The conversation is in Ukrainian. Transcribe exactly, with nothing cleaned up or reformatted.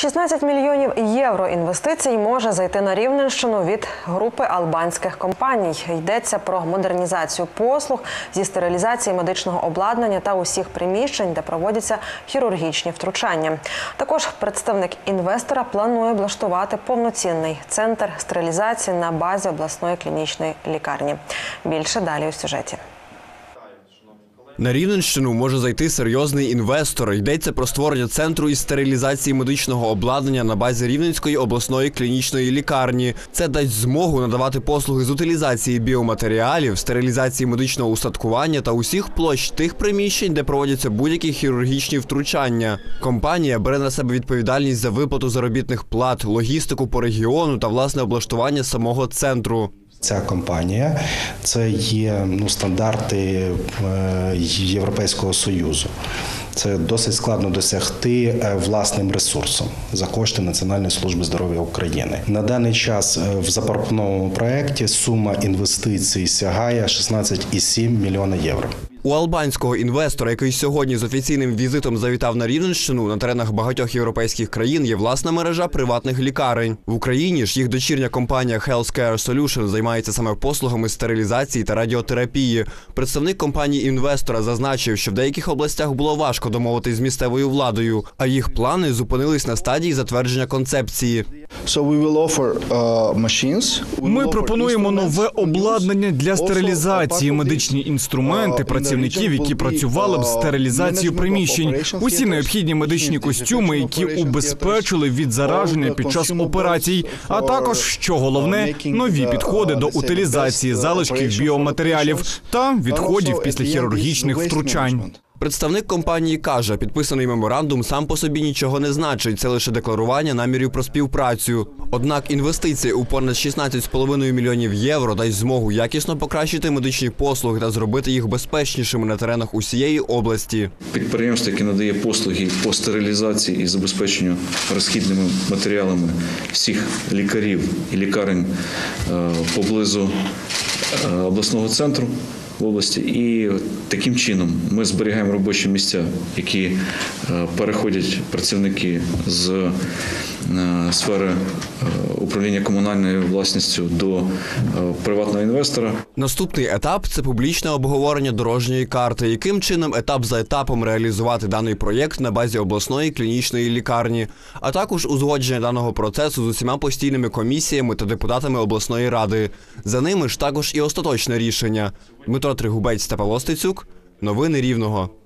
шістнадцять мільйонів євро інвестицій може зайти на Рівненщину від групи албанських компаній. Йдеться про модернізацію послуг зі стерилізації медичного обладнання та усіх приміщень, де проводяться хірургічні втручання. Також представник інвестора планує облаштувати повноцінний центр стерилізації на базі обласної клінічної лікарні. Більше далі у сюжеті. На Рівненщину може зайти серйозний інвестор. Йдеться про створення центру із стерилізації медичного обладнання на базі Рівненської обласної клінічної лікарні. Це дасть змогу надавати послуги з утилізації біоматеріалів, стерилізації медичного устаткування та усіх площ тих приміщень, де проводяться будь-які хірургічні втручання. Компанія бере на себе відповідальність за виплату заробітних плат, логістику по регіону та власне облаштування самого центру. Ця компанія – це є ну, стандарти Європейського Союзу. Це досить складно досягти власним ресурсом за кошти Національної служби здоров'я України. На даний час в запропонованому проєкті сума інвестицій сягає шістнадцять цілих сім мільйона євро. У албанського інвестора, який сьогодні з офіційним візитом завітав на Рівненщину, на теренах багатьох європейських країн є власна мережа приватних лікарень. В Україні ж їх дочірня компанія Healthcare Solutions займається саме послугами стерилізації та радіотерапії. Представник компанії інвестора зазначив, що в деяких областях було важко домовитись з місцевою владою, а їх плани зупинились на стадії затвердження концепції. Ми пропонуємо нове обладнання для стерилізації, медичні інструменти, працівників, які працювали б з стерилізацією приміщень, усі необхідні медичні костюми, які убезпечили від зараження під час операцій, а також, що головне, нові підходи до утилізації залишків біоматеріалів та відходів після хірургічних втручань. Представник компанії каже, підписаний меморандум сам по собі нічого не значить, це лише декларування намірів про співпрацю. Однак інвестиції у понад шістнадцять цілих п'ять десятих мільйонів євро дасть змогу якісно покращити медичні послуги та зробити їх безпечнішими на теренах усієї області. Підприємство, яке надає послуги по стерилізації і забезпеченню розхідними матеріалами всіх лікарів і лікарень поблизу обласного центру в області, і таким чином ми зберігаємо робочі місця, які переходять працівники з сфери управління комунальною власністю до приватного інвестора. Наступний етап – це публічне обговорення дорожньої карти, яким чином етап за етапом реалізувати даний проєкт на базі обласної клінічної лікарні, а також узгодження даного процесу з усіма постійними комісіями та депутатами обласної ради. За ними ж також і остаточне рішення. Дмитро Тригубець та Павло Стецюк. Новини Рівного.